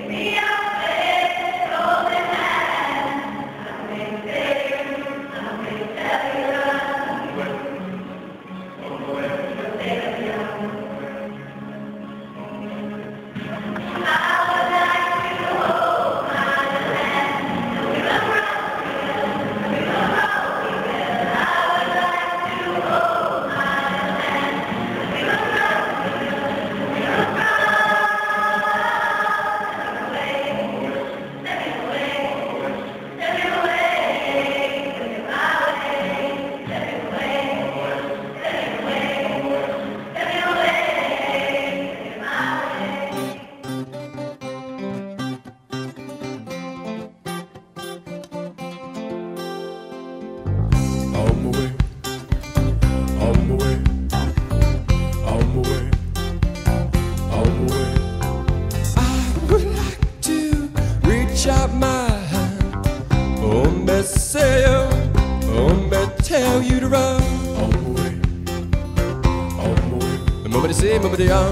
Tell you to run on the way, nobody say, nobody on.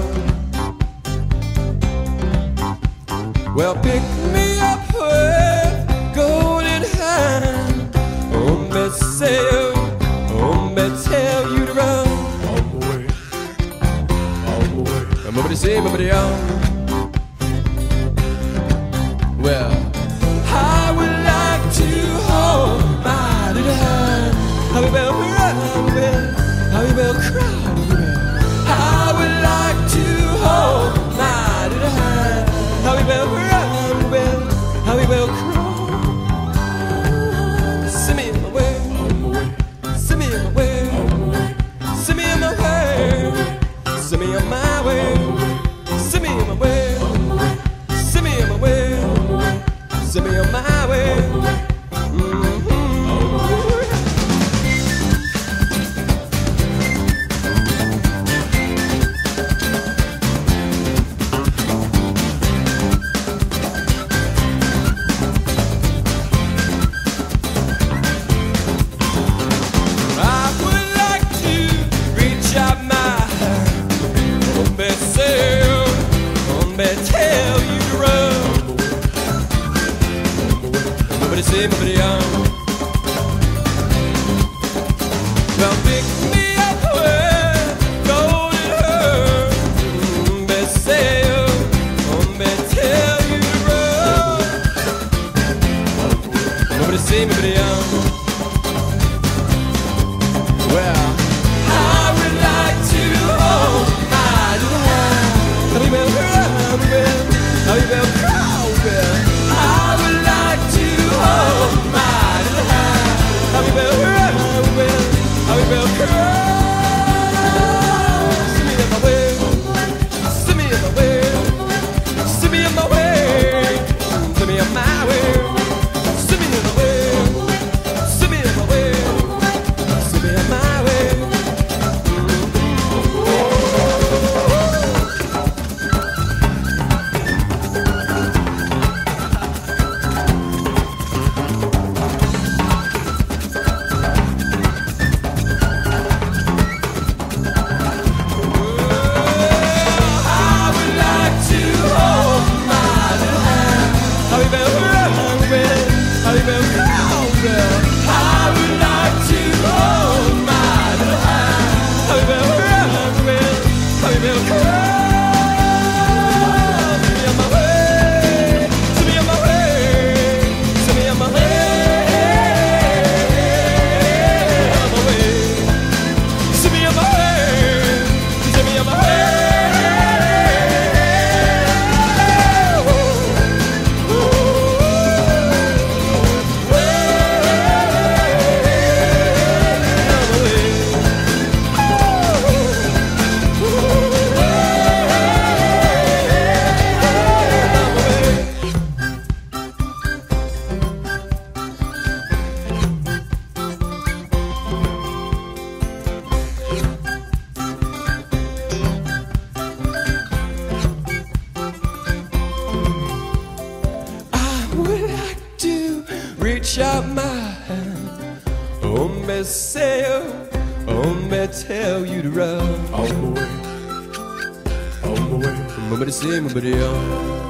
Well, pick me up with golden hand. Oh, me say, oh, me tell you to run on the way, nobody say, nobody on. Well, I would like to hold my little hand. How we will run, how we will cry. I would like to hold my little hand. How we will run, how we will cry. Send me in my way, send me in my way, send me in my way, send me on my way, send me in my way, send me in my way, send me on my way. Tell you to run. Nobody say, nobody on. Well, pick me up with golden hair. Nobody say, nobody tell you to run. Nobody say, nobody on. Well, I would like to hold my little hand. How we will run, how we will cry. I would like to hold my little hand. How we will run, how we will cry. Send me in my way, send me in my way, send me in my way, send me in my way, send me in my way, send me in my way, send me in my way. Reach out my hand. Oh, me say, oh, me tell you to run on the way, nobody say, nobody on.